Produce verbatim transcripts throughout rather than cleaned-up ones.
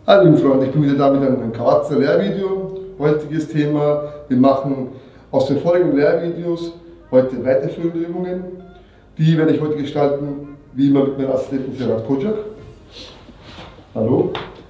Hallo liebe Freunde, ich bin wieder da mit einem Kawaza Lehrvideo. Heutiges Thema, wir machen aus den folgenden Lehrvideos heute weiterführende Übungen. Die werde ich heute gestalten, wie immer mit meinem Assistenten Ferhat Kocak. Hallo.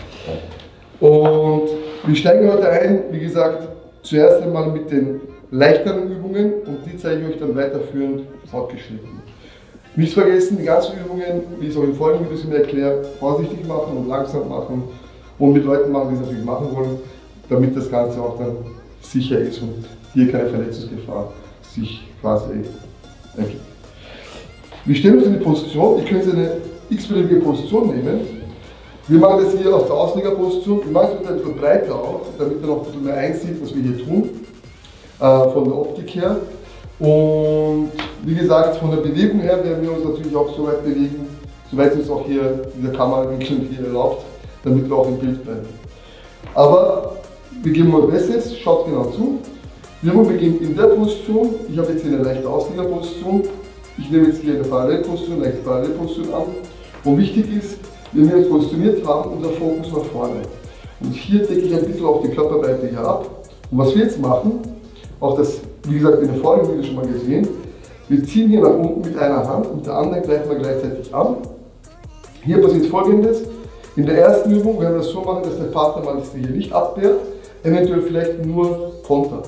Und wir steigen heute ein, wie gesagt, zuerst einmal mit den leichteren Übungen und die zeige ich euch dann weiterführend fortgeschritten. Nicht vergessen, die ganzen Übungen, wie ich es auch in folgenden Videos immer erkläre, vorsichtig machen und langsam machen und mit Leuten machen, die es natürlich machen wollen, damit das Ganze auch dann sicher ist und hier keine Verletzungsgefahr sich quasi ergibt. Wir stellen uns in die Position, ihr könnt eine x-beliebige Position nehmen. Wir machen das hier auf der Auslegerposition, wir machen es ein bisschen breiter auf, damit ihr noch ein bisschen mehr einsieht, was wir hier tun, äh, von der Optik her. Und wie gesagt, von der Bewegung her werden wir uns natürlich auch so weit bewegen, soweit uns auch hier dieser Kamerawinkel hier erlaubt, damit wir auch im Bild bleiben. Aber wir geben mal Bestes, schaut genau zu. Wir beginnen in der Position, ich habe jetzt hier eine leichte Auslegerposition, ich nehme jetzt hier eine Parallelposition, leichte Parallelposition an. Und wichtig ist, wenn wir uns positioniert haben, unser Fokus nach vorne. Und hier decke ich ein bisschen auch die Körperbreite hier ab. Und was wir jetzt machen, auch das, wie gesagt, in der vorigen Video schon mal gesehen, wir ziehen hier nach unten mit einer Hand und der anderen greifen wir gleichzeitig an. Hier passiert Folgendes. In der ersten Übung werden wir das so machen, dass der Partner mal hier nicht abwehrt, eventuell vielleicht nur kontert.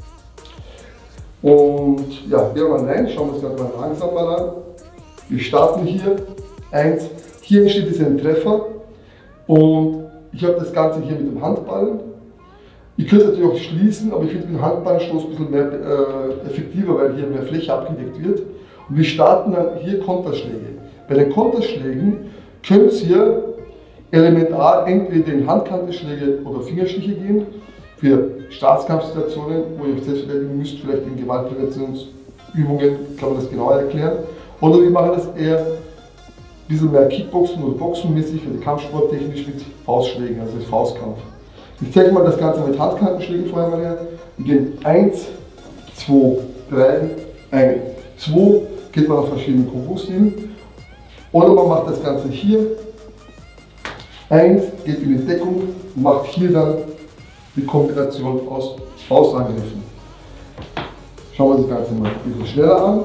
Und ja, wir mal rein, schauen wir uns das mal langsam mal an. Wir starten hier. Eins. Hier entsteht jetzt ein Treffer und ich habe das Ganze hier mit dem Handballen. Ihr könnt es natürlich auch schließen, aber ich finde den Handballenstoß ein bisschen mehr äh, effektiver, weil hier mehr Fläche abgedeckt wird. Und wir starten dann hier Konterschläge. Bei den Konterschlägen könnt ihr elementar entweder in Handkantenschläge oder Fingerstiche gehen. Für Staatskampfsituationen, wo ihr euch selbst verteidigen müsst, vielleicht in Gewaltpräventionsübungen kann man das genauer erklären. Oder wir machen das eher ein bisschen mehr Kickboxen oder Boxenmäßig, also kampfsporttechnisch mit Faustschlägen, also das Faustkampf. Ich zeige mal das Ganze mit Handkantenschlägen vorher mal her. Wir gehen eins, zwei, drei, eins, zwei, geht man auf verschiedene Kombos hin. Oder man macht das Ganze hier. eins, geht in die Deckung und macht hier dann die Kombination aus Faustangriffen. Schauen wir uns das Ganze mal ein bisschen schneller an.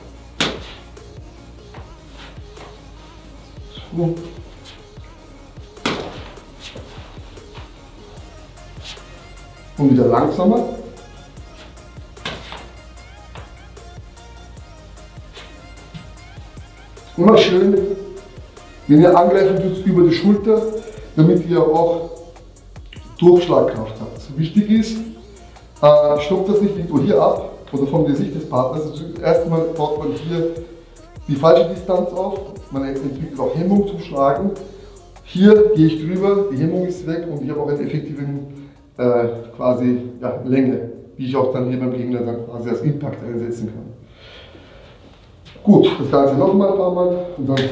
So. Und wieder langsamer. Immer schön, wenn ihr angreifen tut, über die Schulter, damit ihr auch Durchschlagkraft habt. Wichtig ist, äh, stoppt das nicht irgendwo hier ab oder vom Gesicht des Partners. Also zuerst mal baut man hier die falsche Distanz auf, man entwickelt auch Hemmung zum Schlagen. Hier gehe ich drüber, die Hemmung ist weg und ich habe auch eine effektive äh, quasi, ja, Länge, die ich auch dann hier beim Gegner dann quasi als Impact einsetzen kann. Gut, das Ganze nochmal ein paar Mal und dann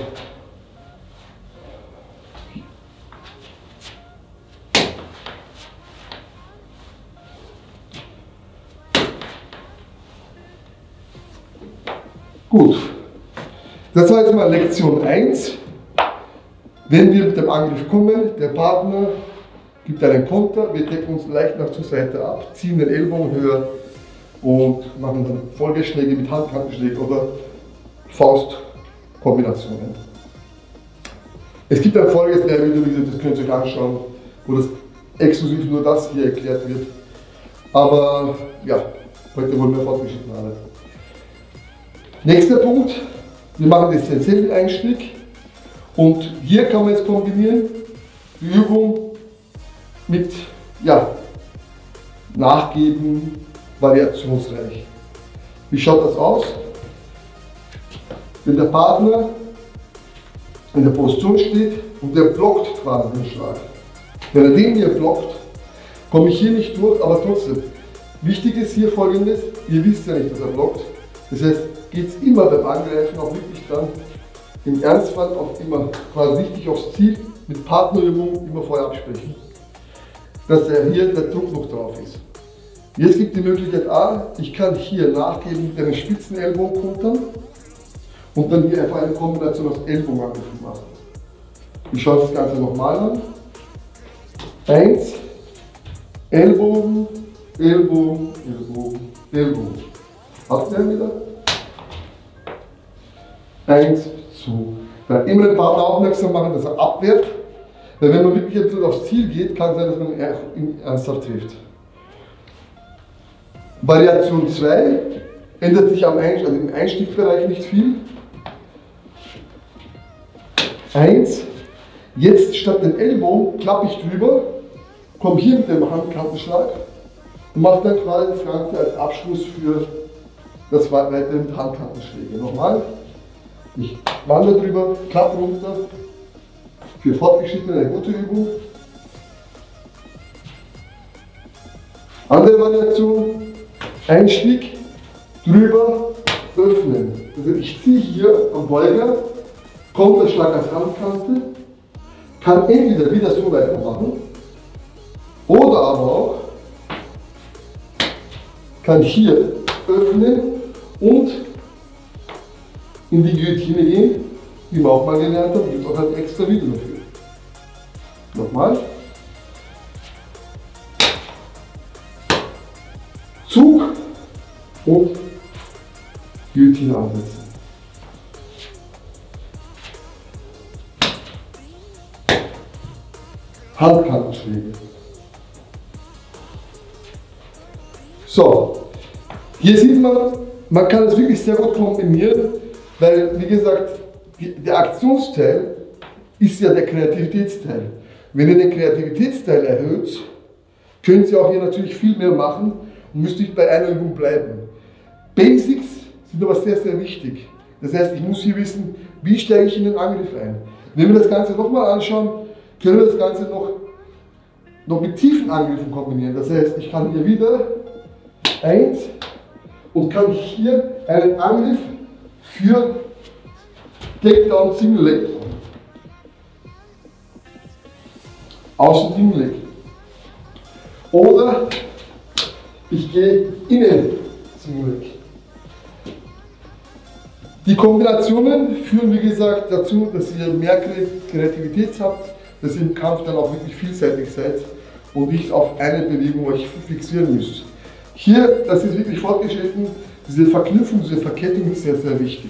gut, das war jetzt mal Lektion eins. Wenn wir mit dem Angriff kommen, der Partner gibt einen Konter, wir decken uns leicht nach zur Seite ab, ziehen den Ellbogen höher und machen dann Folgeschläge mit Handkantenschlägen oder Faustkombinationen. Es gibt ein folgendes Lehrvideo, das könnt ihr euch anschauen, wo das exklusiv nur das hier erklärt wird. Aber ja, heute wollen wir fortgeschritten arbeiten. Nächster Punkt, wir machen jetzt den Säbeleinstieg und hier kann man jetzt kombinieren die Übung mit ja, Nachgeben, variationsreich. Wie schaut das aus? Wenn der Partner in der Position steht und der blockt quasi den Schlag. Wenn er den hier blockt, komme ich hier nicht durch, aber trotzdem. Wichtig ist hier Folgendes, ihr wisst ja nicht, dass er blockt. Das heißt, geht es immer beim Angreifen auch wirklich dann im Ernstfall auch immer quasi richtig aufs Ziel mit Partnerübung immer vorher absprechen, dass er hier der Druck noch drauf ist. Jetzt gibt die Möglichkeit A, ich kann hier nachgeben mit einem spitzen Ellbogen kontern und dann hier einfach eine Kombination aus Ellbogenangriffen machen. Ich schaue das Ganze nochmal an. eins, Ellbogen, Ellbogen, Ellbogen, Ellbogen. Habt ihr wieder? eins, zwei. Dann immer den Partner aufmerksam machen, dass er abwehrt. Weil wenn man wirklich ein bisschen aufs Ziel geht, kann es sein, dass man ihn ernsthaft trifft. Variation zwei ändert sich am Einstieg, also im Einstiegsbereich nicht viel. eins. Jetzt statt den Ellbogen klappe ich drüber, komme hier mit dem Handkantenschlag und mache dann quasi das Ganze als Abschluss für das weitere mit Handkantenschläge. Nochmal. Ich wandere drüber, klappe runter. Für Fortgeschrittene eine gute Übung. Andere Variation. Einstieg, drüber, öffnen. Also ich ziehe hier am Beuger, kommt der Schlag als Handkante, kann entweder wieder so weitermachen oder aber auch kann hier öffnen und in die Guillotine gehen, wie wir auch mal gelernt haben, gibt es auch ein extra Video dafür. Nochmal. Zug und Guillotine ansetzen. Handkantenschläge. So, hier sieht man, man kann es wirklich sehr gut kombinieren, weil, wie gesagt, die, der Aktionsteil ist ja der Kreativitätsteil. Wenn ihr den Kreativitätsteil erhöht, könnt ihr auch hier natürlich viel mehr machen und müsst nicht bei einer Übung bleiben. Basics sind aber sehr, sehr wichtig. Das heißt, ich muss hier wissen, wie steige ich in den Angriff ein. Wenn wir das Ganze nochmal anschauen, können wir das Ganze noch, noch mit tiefen Angriffen kombinieren. Das heißt, ich kann hier wieder eins und kann hier einen Angriff für Takedown Single Leg machen. Außen Single Leg. Oder ich gehe innen Single Leg. Die Kombinationen führen, wie gesagt, dazu, dass ihr mehr Kreativität habt, dass ihr im Kampf dann auch wirklich vielseitig seid und nicht auf eine Bewegung euch fixieren müsst. Hier, das ist wirklich fortgeschritten, diese Verknüpfung, diese Verkettung ist sehr, sehr wichtig.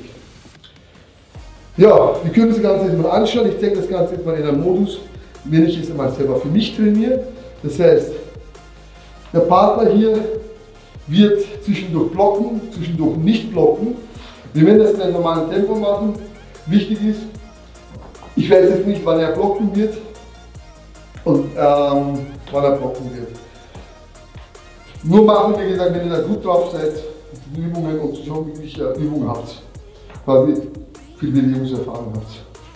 Ja, wir können das Ganze jetzt mal anschauen. Ich denke das Ganze jetzt mal in einem Modus, wenn ich es einmal selber für mich trainiere. Das heißt, der Partner hier wird zwischendurch blocken, zwischendurch nicht blocken. Wir werden das in einem normalen Tempo machen. Wichtig ist, ich weiß jetzt nicht, wann er blocken wird und ähm, wann er blocken wird. Nur machen, wie gesagt, wenn ihr da gut drauf seid, die Übungen und schon wirklich äh, Übungen habt, quasi viel Bewegungserfahrung habt.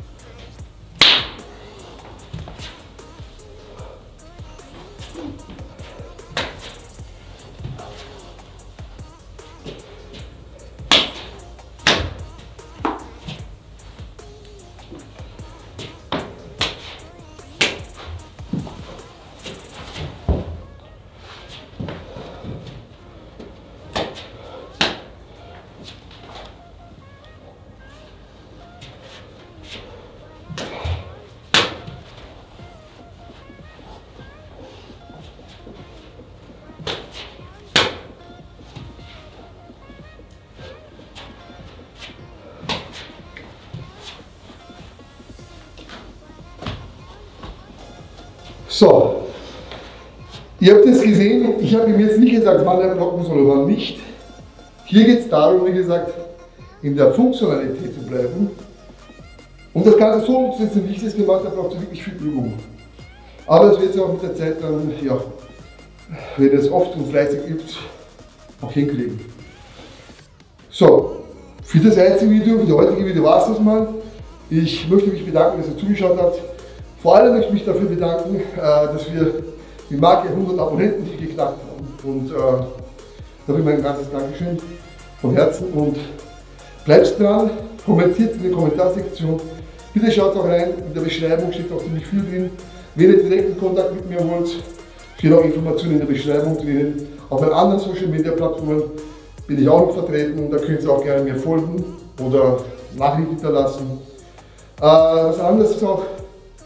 So, ihr habt es gesehen, ich habe ihm jetzt nicht gesagt, wann er blocken soll oder wann nicht. Hier geht es darum, wie gesagt, in der Funktionalität zu bleiben. Und das Ganze so umzusetzen, wie ich das gemacht habe, braucht es wirklich viel Übung. Aber das wird es auch mit der Zeit dann, ja, wenn ihr es oft und fleißig übt, auch hinkriegen. So, für das einzige Video, für das heutige Video war es das mal. Ich möchte mich bedanken, dass ihr zugeschaut habt. Vor allem möchte ich mich dafür bedanken, dass wir die Marke hundert Abonnenten geknackt haben. Und äh, dafür mein ganzes Dankeschön von Herzen. Und bleibt dran, kommentiert in der Kommentarsektion. Bitte schaut auch rein, in der Beschreibung steht auch ziemlich viel drin. Wenn ihr direkten Kontakt mit mir wollt, steht auch Informationen in der Beschreibung drin. Auf meinen anderen Social Media Plattformen bin ich auch noch vertreten. Da könnt ihr auch gerne mir folgen oder Nachrichten hinterlassen. Äh, was anderes ist auch,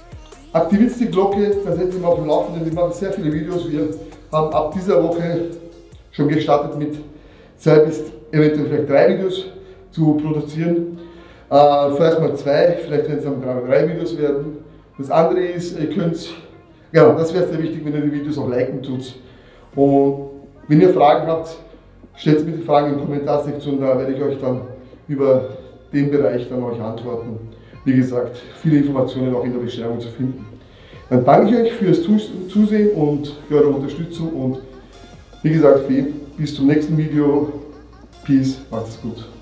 Aktiviert die Glocke, dann setzt ihr mal auf dem Laufenden. Wir machen sehr viele Videos. Wir haben ab dieser Woche schon gestartet mit zwei bis eventuell vielleicht drei Videos zu produzieren. Äh, vorerst mal zwei, vielleicht werden es dann drei, drei Videos werden. Das andere ist, ihr könnt, genau, das wäre sehr wichtig, wenn ihr die Videos auch liken tut. Und wenn ihr Fragen habt, stellt mir die Fragen in die Kommentarsektion, da werde ich euch dann über den Bereich dann euch antworten. Wie gesagt, viele Informationen auch in der Beschreibung zu finden. Dann danke ich euch fürs Zusehen und für eure Unterstützung und wie gesagt, bis zum nächsten Video. Peace, macht es gut.